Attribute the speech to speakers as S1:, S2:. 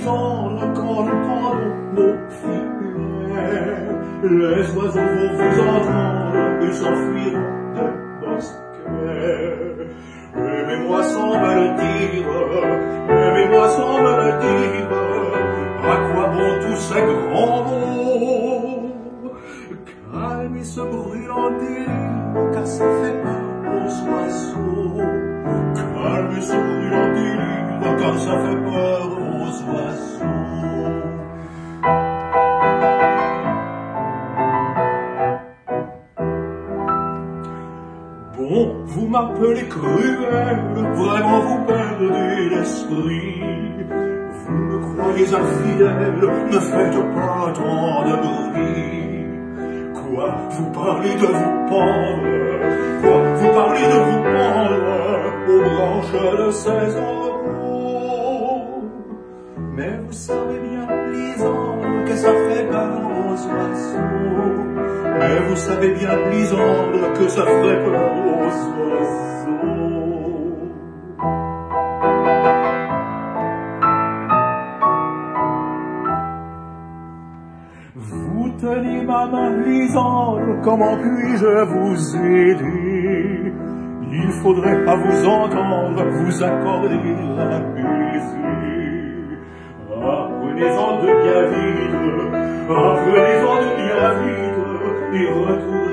S1: Lisandre, quand nous tendons nos filets, les oiseaux vont vous entendre et s'enfuiront des bosquets. Aimez-moi sans me le dire, aimez-moi sans me le dire, à quoi bon tous ces grands mots? Calmez ce brûlant délire, car ça fait peur aux oiseaux. Calmez ce brûlant délire, car ça fait peur aux oiseaux. Bon, vous m'appelez cruel, vraiment vous perdez l'esprit. Vous me croyez infidèle, ne faites pas tant de bruit. Quoi, vous parlez de vous pendre, quoi, vous parlez de vous pendre aux branches de ces arbres. Mais vous savez bien, Lisandre, que ça ferait peur aux oiseaux. Mais vous savez bien, Lisandre, que ça ferait peur aux oiseaux. Vous tenez ma main, Lisandre, comment puis-je vous aider? Il faudrait à vous entendre vous accorder un baiser. Apprenez-en de bien vite, apprenez-en de bien vite, et retournez